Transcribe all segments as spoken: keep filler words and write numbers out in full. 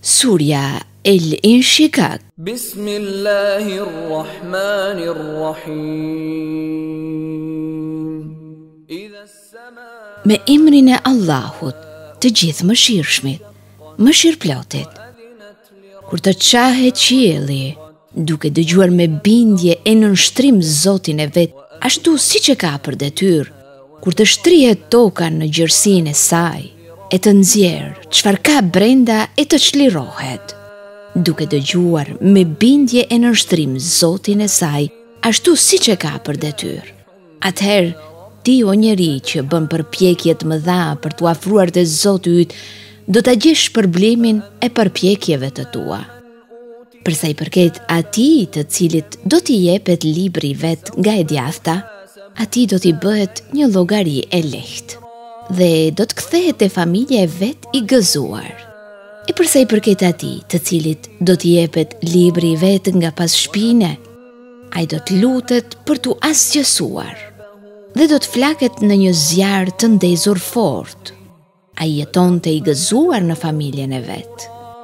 Surja El-Inshiqaq. Bismillahirrahmanirrahim. Me emrin e Allahut, të gjithë mëshirshmit, mëshirplotit. Kur të qahet qielli, duke dëgjuar me bindje e nënshtrim Zotin e vet, ashtu siç e ka për detyrë, kur të shtrihet toka në gjersinë e saj, e të nxjerr çfarë ka brenda e të çlirohet, duke dëgjuar me bindje e nënshtrim Zotin e saj, ashtu siç e ka për detyrë. Atëherë, ti o njeri që bën përpjekje të mëdha për t'u afruar te Zoti yt, do ta gjesh shpërblimin e përpjekjeve të tua. Për sa i përket atij të cilit do t'i jepet libri i vet nga e djathta, atij do t'i bëhet një llogari e lehtë dhe do të kthehet te familja e vet i gëzuar. E për sa i përket atij të cilit do t'i jepet libri i vet nga pas shpine, ai do të lutet për t'u asgjësuar dhe do të flaket në një zjarr të ndezur fort. Ai jetonte i gëzuar në familjen e vet.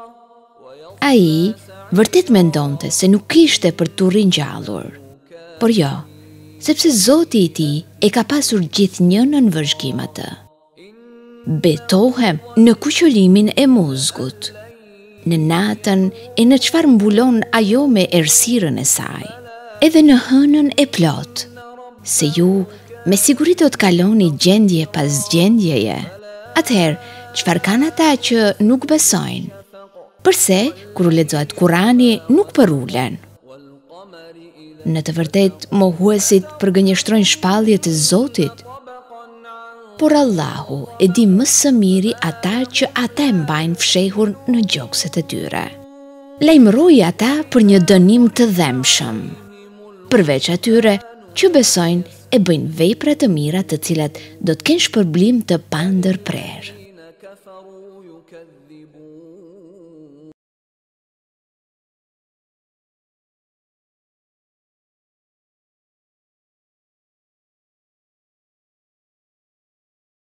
Ai vërtet mendonte se nuk kishte për t'u ringjallur, por jo, sepse Zoti i tij e ka pasur gjithnjë në vëzhgim atë. Betohem në kuqëlimin e muzgut, në natën e në çfarë mbulon ajo me errësirën e saj, edhe në hënën e plot, se ju me siguri do të kaloni gjendje pas gjendjeje. Atëherë, çfarë kanë ata që nuk besojnë? Përse, kur u lexohet Kurani, nuk përulen? Në të vërtetë, mohuesit përgënjeshtrojnë shpalljet e Zotit, por Allahu e di më së miri ata që ata e mbajnë fshehur në gjokset e tyre. Lajmëroi ata për një dënim të dhemshëm, përveç atyre që besojnë e bëjnë vepra të mira të cilat do të kenë shpërblim të pandërprer.